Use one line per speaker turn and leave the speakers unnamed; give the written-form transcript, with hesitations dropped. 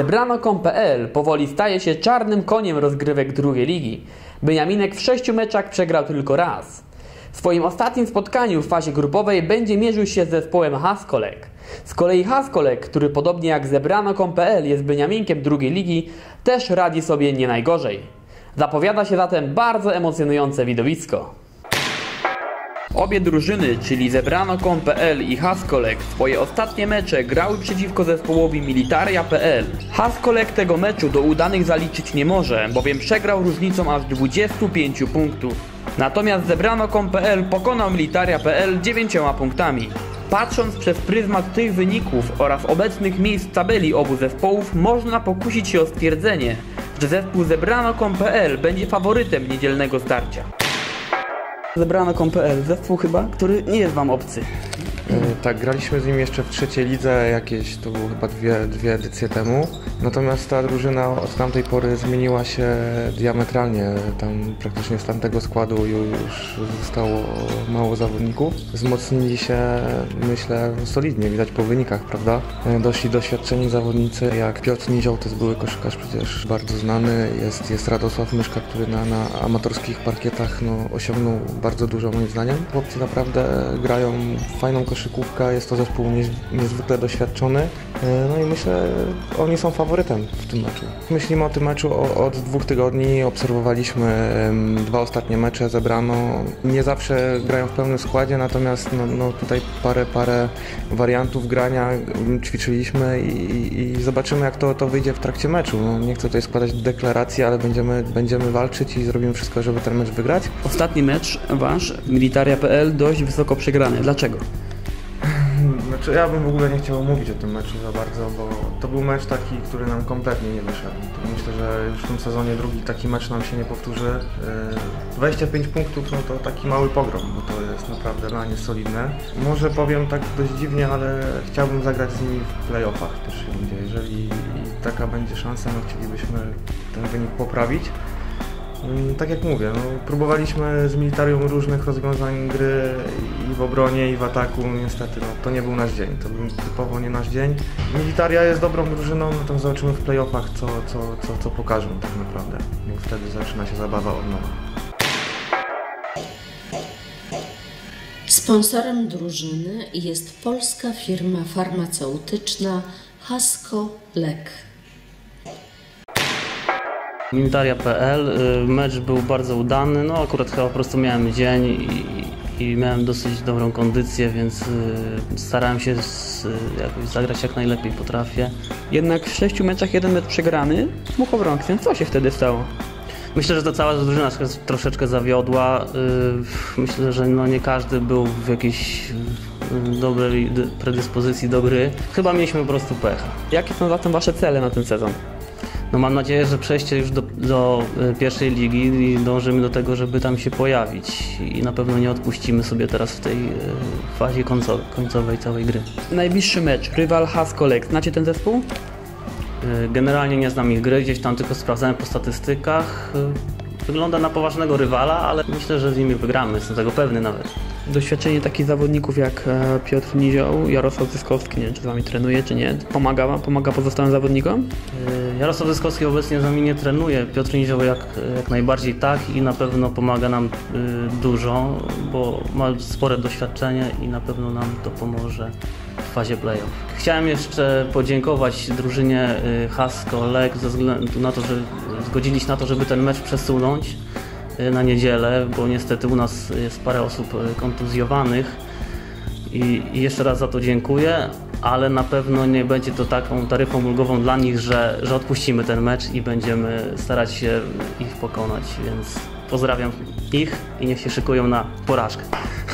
Zebrano.pl powoli staje się czarnym koniem rozgrywek drugiej ligi. Beniaminek w 6 meczach przegrał tylko raz. W swoim ostatnim spotkaniu w fazie grupowej będzie mierzył się z zespołem Haskolek. Z kolei Haskolek, który podobnie jak Zebrano.pl jest Beniaminkiem drugiej ligi, też radzi sobie nie najgorzej. Zapowiada się zatem bardzo emocjonujące widowisko. Obie drużyny, czyli Zebrano.pl i Haskolek, swoje ostatnie mecze grały przeciwko zespołowi Militaria.pl. Haskolek tego meczu do udanych zaliczyć nie może, bowiem przegrał różnicą aż 25 punktów. Natomiast Zebrano.pl pokonał Militaria.pl 9 punktami. Patrząc przez pryzmat tych wyników oraz obecnych miejsc w tabeli obu zespołów, można pokusić się o stwierdzenie, że zespół Zebrano.pl będzie faworytem niedzielnego starcia. Zebrano.pl, zespół chyba, który nie jest wam obcy.
Tak, graliśmy z nim jeszcze w trzeciej lidze jakieś, to było chyba dwie edycje temu. Natomiast ta drużyna od tamtej pory zmieniła się diametralnie. Tam praktycznie z tamtego składu już zostało mało zawodników. Wzmocnili się, myślę, solidnie, widać po wynikach, prawda? Doszli doświadczeni zawodnicy, jak Piotr Nizioł, to jest były koszykarz przecież bardzo znany. Jest Radosław Myszka, który na amatorskich parkietach osiągnął bardzo dużo moim zdaniem. Chłopcy naprawdę grają fajną koszykówkę, jest to zespół niezwykle doświadczony, no i myślę, oni są faworytem w tym meczu. Myślimy o tym meczu od 2 tygodni, obserwowaliśmy 2 ostatnie mecze Zebrano. Nie zawsze grają w pełnym składzie, natomiast tutaj parę wariantów grania ćwiczyliśmy i zobaczymy, jak to wyjdzie w trakcie meczu. Nie chcę tutaj składać deklaracji, ale będziemy walczyć i zrobimy wszystko, żeby ten mecz wygrać.
Ostatni mecz wasz, Militaria.pl, dość wysoko przegrany. Dlaczego?
Znaczy, ja bym w ogóle nie chciał mówić o tym meczu za bardzo, bo to był mecz taki, który nam kompletnie nie wyszedł. Myślę, że już w tym sezonie drugi taki mecz nam się nie powtórzy. 25 punktów to taki mały pogrom, bo to jest naprawdę dla nie solidne. Może powiem tak dość dziwnie, ale chciałbym zagrać z nimi w play-offach też indziej. Jeżeli taka będzie szansa, chcielibyśmy ten wynik poprawić. Tak jak mówię, próbowaliśmy z Militarią różnych rozwiązań gry i w obronie, i w ataku. Niestety to nie był nasz dzień, to był typowo nie nasz dzień. Militaria jest dobrą drużyną, to zobaczymy w play-offach, co pokażą tak naprawdę. Bo wtedy zaczyna się zabawa od nowa.
Sponsorem drużyny jest polska firma farmaceutyczna Haskolek.
Militaria.pl, mecz był bardzo udany, akurat chyba po prostu miałem dzień i miałem dosyć dobrą kondycję, więc starałem się jakoś zagrać jak najlepiej potrafię.
Jednak w 6 meczach 1 mecz przegrany, Muchowrągiem. Co się wtedy stało?
Myślę, że to cała drużyna troszeczkę zawiodła. Myślę, że nie każdy był w jakiejś dobrej predyspozycji do gry. Chyba mieliśmy po prostu pecha.
Jakie są zatem wasze cele na ten sezon?
Mam nadzieję, że przejście już do pierwszej ligi i dążymy do tego, żeby tam się pojawić i na pewno nie odpuścimy sobie teraz w tej fazie końcowej całej gry.
Najbliższy mecz, rywal Haskolek. Znacie ten zespół?
Generalnie nie znam ich gry, gdzieś tam tylko sprawdzałem po statystykach. Wygląda na poważnego rywala, ale myślę, że z nimi wygramy, jestem tego pewny nawet.
Doświadczenie takich zawodników jak Piotr Nizioł, Jarosław Zyskowski, nie wiem, czy z wami trenuje, czy nie? Pomaga pozostałym zawodnikom?
Jarosław Zyskowski obecnie z nami nie trenuje, Piotr Nizioł jak najbardziej tak i na pewno pomaga nam dużo, bo ma spore doświadczenie i na pewno nam to pomoże w fazie play-off. Chciałem jeszcze podziękować drużynie Haskolek ze względu na to, że zgodzili się na to, żeby ten mecz przesunąć na niedzielę, bo niestety u nas jest parę osób kontuzjowanych i jeszcze raz za to dziękuję, ale na pewno nie będzie to taką taryfą ulgową dla nich, że odpuścimy ten mecz i będziemy starać się ich pokonać, więc pozdrawiam ich i niech się szykują na porażkę.